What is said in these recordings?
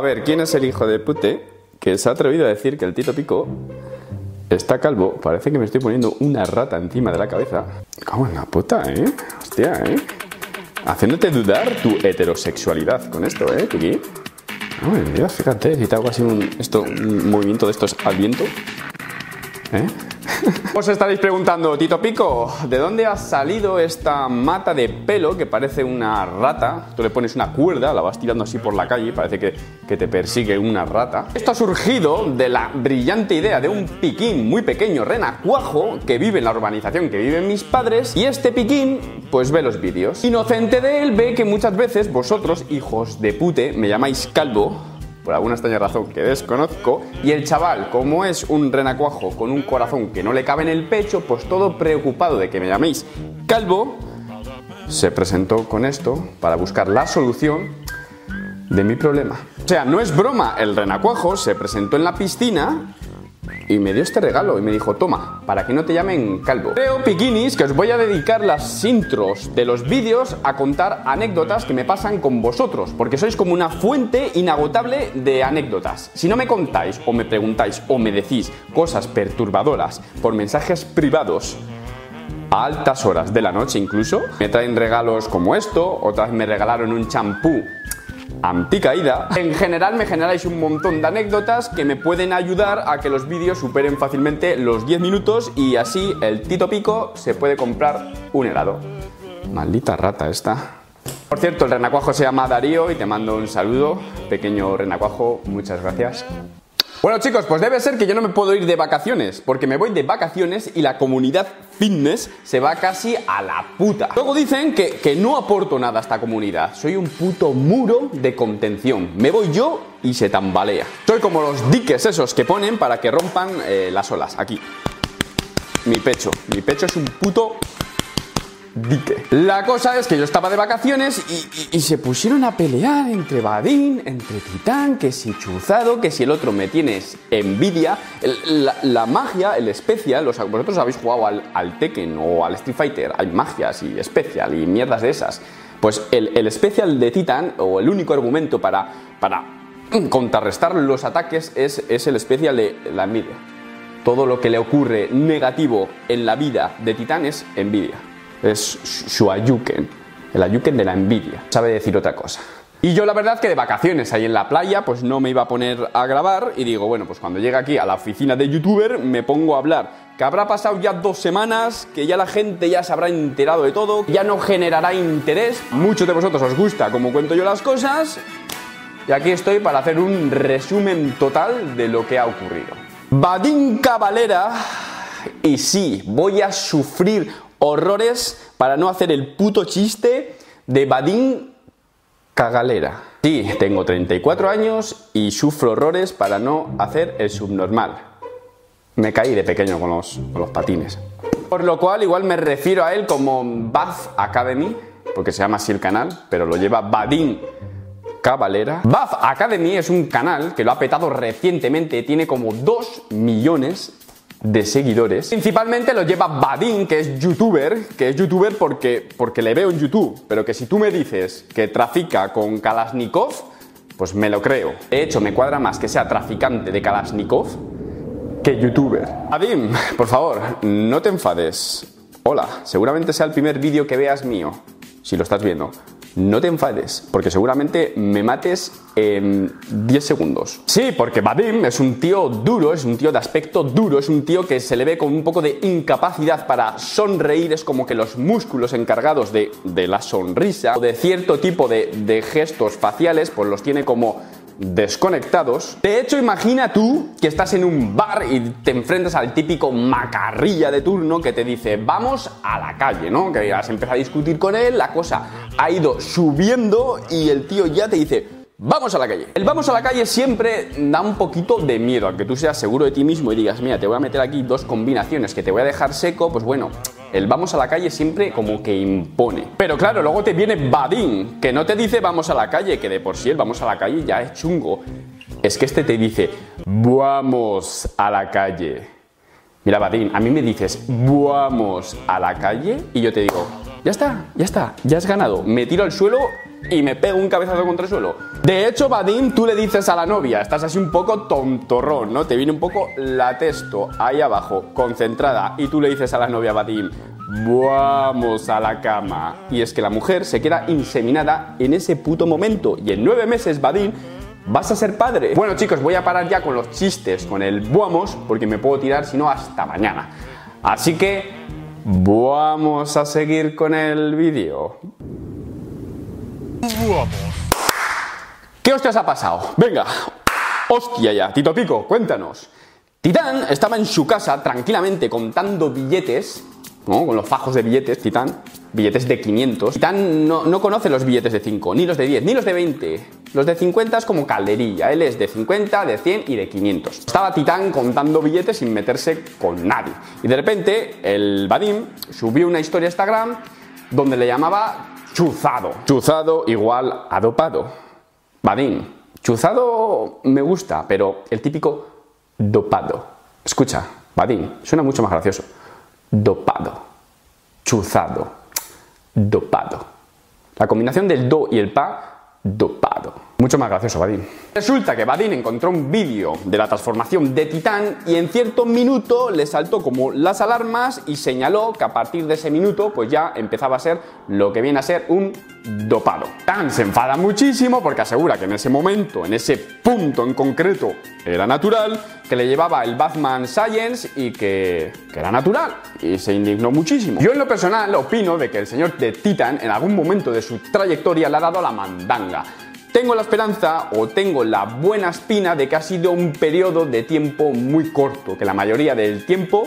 A ver, ¿quién es el hijo de pute que se ha atrevido a decir que el Tito Pico está calvo? Parece que me estoy poniendo una rata encima de la cabeza. ¿Cómo en la puta, Hostia, haciéndote dudar tu heterosexualidad con esto, Piqui. Ay, Dios, fíjate, si te hago así un movimiento de estos al viento. Os estaréis preguntando, Tito Pico, ¿de dónde ha salido esta mata de pelo que parece una rata? Tú le pones una cuerda, la vas tirando así por la calle y parece que te persigue una rata. Esto ha surgido de la brillante idea de un piquín muy pequeño, renacuajo, que vive en la urbanización que viven mis padres, y este piquín pues ve los vídeos. Inocente de él, ve que muchas veces vosotros, hijos de pute, me llamáis calvo, por alguna extraña razón que desconozco, y el chaval, como es un renacuajo con un corazón que no le cabe en el pecho, pues todo preocupado de que me llaméis calvo, se presentó con esto para buscar la solución de mi problema. O sea, no es broma, el renacuajo se presentó en la piscina y me dio este regalo y me dijo, toma, para que no te llamen calvo. Creo, piquinis, que os voy a dedicar las intros de los vídeos a contar anécdotas que me pasan con vosotros, porque sois como una fuente inagotable de anécdotas. Si no me contáis, o me preguntáis, o me decís cosas perturbadoras por mensajes privados, a altas horas de la noche incluso, me traen regalos como esto, otras me regalaron un champú anticaída. En general me generáis un montón de anécdotas que me pueden ayudar a que los vídeos superen fácilmente los 10 minutos y así el Tito Pico se puede comprar un helado. Maldita rata esta. Por cierto, el renacuajo se llama Darío y te mando un saludo, pequeño renacuajo, muchas gracias. Bueno chicos, pues debe ser que yo no me puedo ir de vacaciones, porque me voy de vacaciones y la comunidad fitness se va casi a la puta. Luego dicen que no aporto nada a esta comunidad, soy un puto muro de contención. Me voy yo y se tambalea. Soy como los diques esos que ponen para que rompan las olas, aquí. Mi pecho es un puto dique. La cosa es que yo estaba de vacaciones y se pusieron a pelear entre Badín, entre Titán, que si chuzado, que si el otro me tienes envidia. La magia, el especial, vosotros habéis jugado al Tekken o al Street Fighter, hay magias y especial y mierdas de esas. Pues el especial de Titán, o el único argumento para contrarrestar los ataques es el especial de la envidia. Todo lo que le ocurre negativo en la vida de Titán es envidia. Es su ayuken, el ayuken de la envidia. Sabe decir otra cosa. Y yo la verdad que de vacaciones ahí en la playa pues no me iba a poner a grabar y digo, bueno, pues cuando llegue aquí a la oficina de youtuber me pongo a hablar. Que habrá pasado ya 2 semanas, que ya la gente ya se habrá enterado de todo, ya no generará interés. Muchos de vosotros os gusta cómo cuento yo las cosas y aquí estoy para hacer un resumen total de lo que ha ocurrido. Badín Cavalera, y sí, voy a sufrir horrores para no hacer el puto chiste de Badín Cagalera. Sí, tengo 34 años y sufro horrores para no hacer el subnormal. Me caí de pequeño con los patines. Por lo cual igual me refiero a él como Buff Academy, porque se llama así el canal, pero lo lleva Badín Cavalera. Buff Academy es un canal que lo ha petado recientemente, tiene como 2 millones de seguidores. Principalmente lo lleva Badín, que es youtuber porque le veo en YouTube, pero que si tú me dices que trafica con Kalashnikov, pues me lo creo. De hecho, me cuadra más que sea traficante de Kalashnikov que youtuber. Badín, por favor, no te enfades. Hola, seguramente sea el primer vídeo que veas mío, si lo estás viendo. No te enfades, porque seguramente me mates en 10 segundos. Sí, porque Badín es un tío duro, es un tío de aspecto duro, es un tío que se le ve con un poco de incapacidad para sonreír, es como que los músculos encargados de la sonrisa o de cierto tipo de gestos faciales, pues los tiene como desconectados. De hecho, imagina tú que estás en un bar y te enfrentas al típico macarrilla de turno que te dice vamos a la calle, ¿no? Que has empezado a discutir con él, la cosa ha ido subiendo y el tío ya te dice vamos a la calle. El vamos a la calle siempre da un poquito de miedo, aunque tú seas seguro de ti mismo y digas mira, te voy a meter aquí 2 combinaciones que te voy a dejar seco, pues bueno, el vamos a la calle siempre como que impone. Pero claro, luego te viene Badín, que no te dice vamos a la calle, que de por sí el vamos a la calle ya es chungo. Es que este te dice vamos a la calle. Mira Badín, a mí me dices vamos a la calle y yo te digo ya está, ya has ganado. Me tiro al suelo y me pego un cabezazo contra el suelo. De hecho, Vadim, tú le dices a la novia, estás así un poco tontorrón, ¿no? Te viene un poco la testo ahí abajo, concentrada, y tú le dices a la novia, Vadim, vamos a la cama. Y es que la mujer se queda inseminada en ese puto momento. Y en 9 meses, Vadim, vas a ser padre. Bueno, chicos, voy a parar ya con los chistes, con el vamos, porque me puedo tirar, si no, hasta mañana. Así que vamos a seguir con el vídeo. ¿Qué hostias ha pasado? Venga, hostia ya, Tito Pico, cuéntanos. Titán estaba en su casa tranquilamente contando billetes, ¿no? Con los fajos de billetes, Titán, billetes de 500. Titán no conoce los billetes de 5, ni los de 10, ni los de 20. Los de 50 es como calderilla, él es de 50, de 100 y de 500. Estaba Titán contando billetes sin meterse con nadie. Y de repente el Vadim subió una historia a Instagram donde le llamaba chuzado. Chuzado igual a dopado. Vadim, chuzado me gusta, pero el típico dopado. Escucha, Vadim, suena mucho más gracioso. Dopado, chuzado, dopado. La combinación del do y el pa, dopado. Mucho más gracioso, Vadim. Resulta que Vadim encontró un vídeo de la transformación de Titán y en cierto minuto le saltó como las alarmas y señaló que a partir de ese minuto pues ya empezaba a ser lo que viene a ser un dopado. Titán se enfada muchísimo porque asegura que en ese momento, en ese punto en concreto, era natural, que le llevaba el Batman Science y que era natural, y se indignó muchísimo. Yo en lo personal opino de que el señor de Titán en algún momento de su trayectoria le ha dado la mandanga. Tengo la esperanza o tengo la buena espina de que ha sido un periodo de tiempo muy corto, que la mayoría del tiempo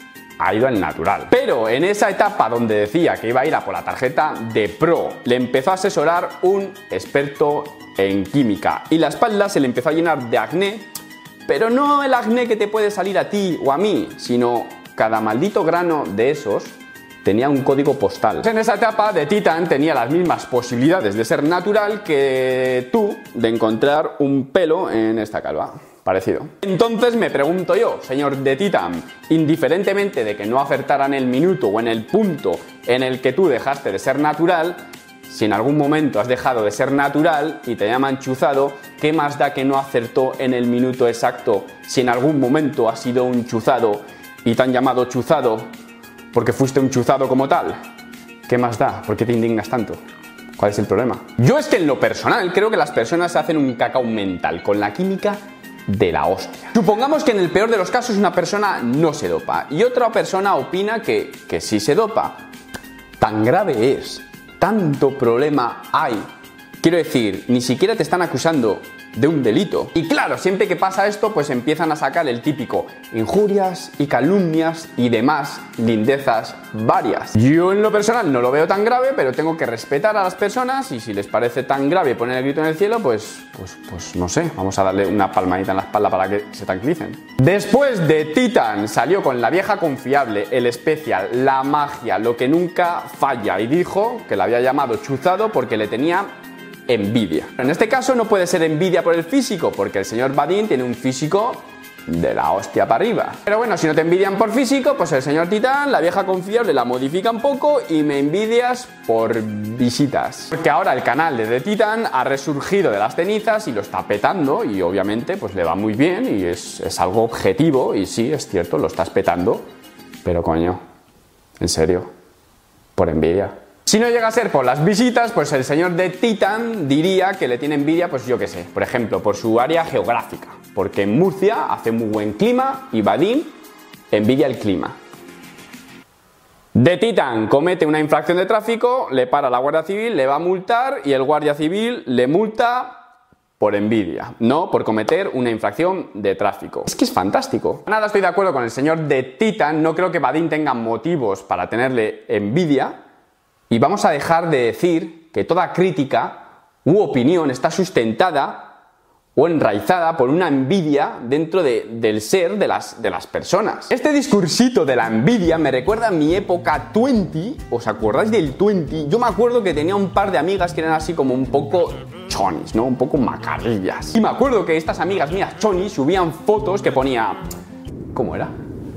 ha ido al natural. Pero en esa etapa donde decía que iba a ir a por la tarjeta de pro, le empezó a asesorar un experto en química y la espalda se le empezó a llenar de acné, pero no el acné que te puede salir a ti o a mí, sino cada maldito grano de esos tenía un código postal. En esa etapa de Titán tenía las mismas posibilidades de ser natural que tú de encontrar un pelo en esta calva. Parecido. Entonces me pregunto yo, señor de Titán, indiferentemente de que no acertara en el minuto o en el punto en el que tú dejaste de ser natural, si en algún momento has dejado de ser natural y te llaman chuzado, ¿qué más da que no acertó en el minuto exacto si en algún momento has sido un chuzado y te han llamado chuzado porque fuiste un chuzado como tal? ¿Qué más da? ¿Por qué te indignas tanto? ¿Cuál es el problema? Yo es que en lo personal creo que las personas hacen un cacao mental con la química de la hostia. Supongamos que en el peor de los casos una persona no se dopa y otra persona opina que sí se dopa. Tan grave es, tanto problema hay. Quiero decir, ni siquiera te están acusando de un delito. Y claro, siempre que pasa esto, pues empiezan a sacar el típico injurias y calumnias y demás lindezas varias. Yo en lo personal no lo veo tan grave, pero tengo que respetar a las personas y si les parece tan grave poner el grito en el cielo, pues no sé, vamos a darle una palmadita en la espalda para que se tranquilicen. Después de Titán salió con la vieja confiable, el especial, la magia, lo que nunca falla y dijo que la había llamado chuzado porque le tenía envidia. En este caso no puede ser envidia por el físico, porque el señor Vadim tiene un físico de la hostia para arriba. Pero bueno, si no te envidian por físico, pues el señor Titán, la vieja confiable, la modifica un poco y me envidias por visitas. Porque ahora el canal de The Titán ha resurgido de las cenizas y lo está petando y obviamente pues le va muy bien y es algo objetivo y sí, es cierto, lo estás petando, pero coño, en serio, por envidia. Si no llega a ser por las visitas, pues el señor de Titán diría que le tiene envidia, pues yo qué sé, por ejemplo, por su área geográfica, porque en Murcia hace muy buen clima y Vadim envidia el clima. De Titán comete una infracción de tráfico, le para la Guardia Civil, le va a multar y el Guardia Civil le multa por envidia, no por cometer una infracción de tráfico. Es que es fantástico. Nada, estoy de acuerdo con el señor de Titán, no creo que Vadim tenga motivos para tenerle envidia. Y vamos a dejar de decir que toda crítica u opinión está sustentada o enraizada por una envidia dentro del ser de las personas. Este discursito de la envidia me recuerda a mi época 20. ¿Os acordáis del 20? Yo me acuerdo que tenía un par de amigas que eran así como un poco chonis, ¿no? Un poco macarrillas. Y me acuerdo que estas amigas mías chonis subían fotos que ponía... ¿Cómo era?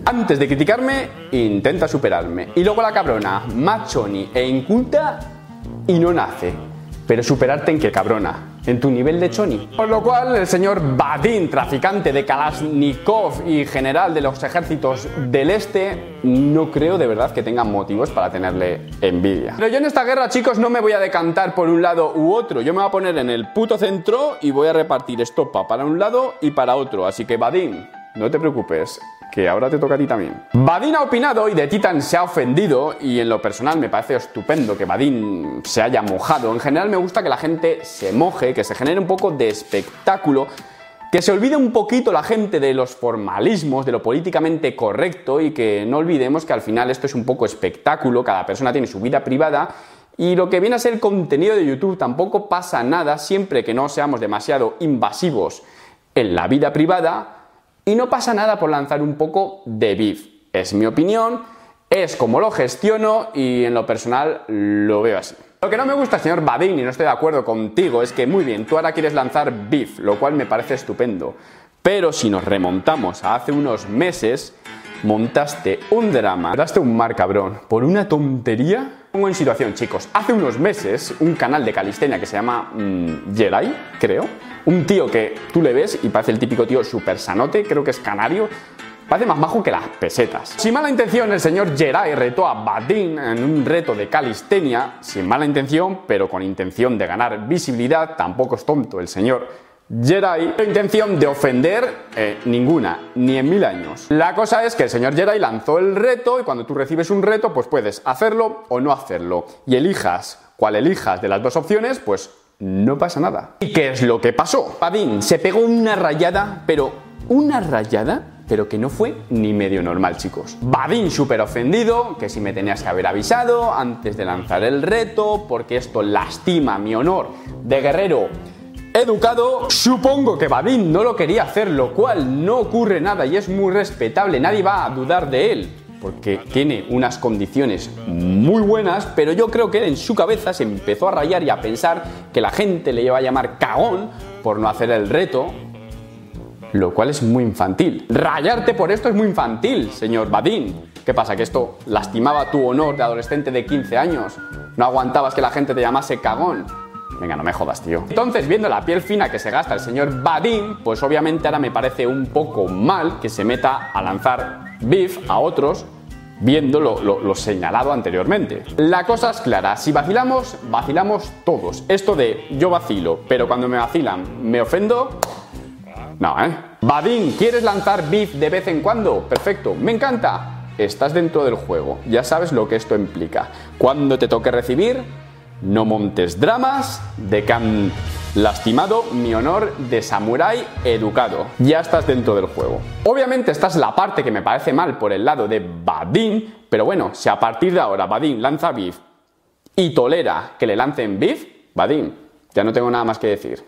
Antes de criticarme, intenta superarme. Y luego la cabrona, más choni e inculta y no nace. Pero superarte en qué, cabrona, en tu nivel de choni. Por lo cual el señor Vadim, traficante de Kalashnikov y general de los ejércitos del este, no creo de verdad que tengan motivos para tenerle envidia. Pero yo en esta guerra, chicos, no me voy a decantar por un lado u otro. Yo me voy a poner en el puto centro y voy a repartir estopa para un lado y para otro. Así que Vadim, no te preocupes, que ahora te toca a ti también. Vadim ha opinado y The Titan se ha ofendido, y en lo personal me parece estupendo que Vadim se haya mojado. En general me gusta que la gente se moje, que se genere un poco de espectáculo, que se olvide un poquito la gente de los formalismos, de lo políticamente correcto, y que no olvidemos que al final esto es un poco espectáculo, cada persona tiene su vida privada. Y lo que viene a ser el contenido de YouTube tampoco pasa nada siempre que no seamos demasiado invasivos en la vida privada. Y no pasa nada por lanzar un poco de beef. Es mi opinión, es como lo gestiono y en lo personal lo veo así. Lo que no me gusta, señor Vadim, y no estoy de acuerdo contigo, es que muy bien, tú ahora quieres lanzar beef, lo cual me parece estupendo. Pero si nos remontamos a hace unos meses, montaste un drama, daste un mar cabrón, por una tontería. Pongo en situación, chicos, hace unos meses un canal de calistenia que se llama Jerai, creo, un tío que tú le ves y parece el típico tío súper sanote, creo que es canario, parece más majo que las pesetas. Sin mala intención, el señor Jerai retó a Vadim en un reto de calistenia, sin mala intención, pero con intención de ganar visibilidad. Tampoco es tonto el señor Jerai, la intención de ofender ninguna, ni en 1000 años. La cosa es que el señor Jerai lanzó el reto, y cuando tú recibes un reto, pues puedes hacerlo o no hacerlo. Y elijas cuál elijas de las dos opciones, pues no pasa nada. ¿Y qué es lo que pasó? Vadim se pegó una rayada, pero que no fue ni medio normal, chicos. Vadim súper ofendido, que si me tenías que haber avisado antes de lanzar el reto, porque esto lastima mi honor de guerrero educado. Supongo que Vadim no lo quería hacer, lo cual no ocurre nada y es muy respetable, nadie va a dudar de él, porque tiene unas condiciones muy buenas, pero yo creo que él en su cabeza se empezó a rayar y a pensar que la gente le iba a llamar cagón por no hacer el reto, lo cual es muy infantil. Rayarte por esto es muy infantil, señor Vadim. ¿Qué pasa? ¿Que esto lastimaba tu honor de adolescente de 15 años? ¿No aguantabas que la gente te llamase cagón? Venga, no me jodas, tío. Entonces, viendo la piel fina que se gasta el señor Vadim, pues obviamente ahora me parece un poco mal que se meta a lanzar beef a otros, viendo lo señalado anteriormente. La cosa es clara, si vacilamos, vacilamos todos. Esto de yo vacilo, pero cuando me vacilan me ofendo, no, Vadim, ¿quieres lanzar beef de vez en cuando? Perfecto, me encanta. Estás dentro del juego, ya sabes lo que esto implica. Cuando te toque recibir, no montes dramas de que han lastimado mi honor de samurái educado. Ya estás dentro del juego. Obviamente esta es la parte que me parece mal por el lado de Vadim, pero bueno, si a partir de ahora Vadim lanza beef y tolera que le lancen beef, Vadim, ya no tengo nada más que decir.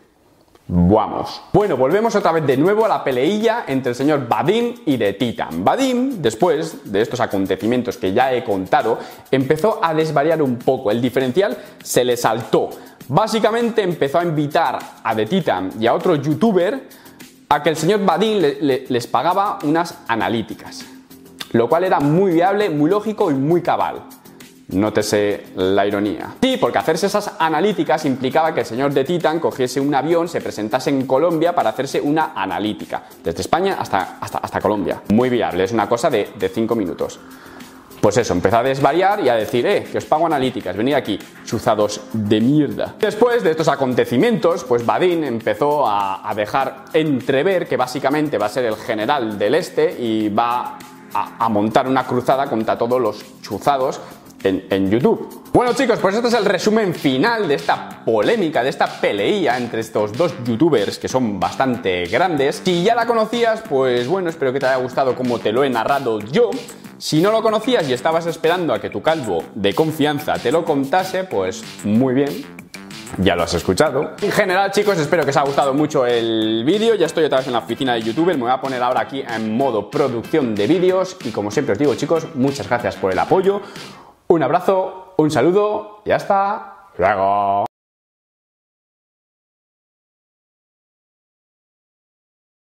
Vamos. Bueno, volvemos otra vez de nuevo a la peleilla entre el señor Vadim y The Titan. Vadim, después de estos acontecimientos que ya he contado, empezó a desvariar un poco. El diferencial se le saltó. Básicamente empezó a invitar a The Titan y a otro youtuber a que el señor Vadim les pagaba unas analíticas, lo cual era muy viable, muy lógico y muy cabal. Nótese la ironía. Sí, porque hacerse esas analíticas implicaba que el señor The Titan cogiese un avión, se presentase en Colombia para hacerse una analítica. Desde España hasta Colombia. Muy viable, es una cosa de 5 minutos. Pues eso, empezó a desvariar y a decir, que os pago analíticas, venid aquí, chuzados de mierda. Después de estos acontecimientos, pues Vadim empezó a dejar entrever que básicamente va a ser el general del este y va a montar una cruzada contra todos los chuzados en YouTube. Bueno, chicos, pues este es el resumen final de esta polémica, de esta peleilla entre estos dos youtubers que son bastante grandes. Si ya la conocías, pues bueno, espero que te haya gustado como te lo he narrado yo. Si no lo conocías y estabas esperando a que tu calvo de confianza te lo contase, pues muy bien, ya lo has escuchado. En general, chicos, espero que os haya gustado mucho el vídeo. Ya estoy otra vez en la oficina de YouTuber. Me voy a poner ahora aquí en modo producción de vídeos. Y como siempre os digo, chicos, muchas gracias por el apoyo. Un abrazo, un saludo y hasta luego.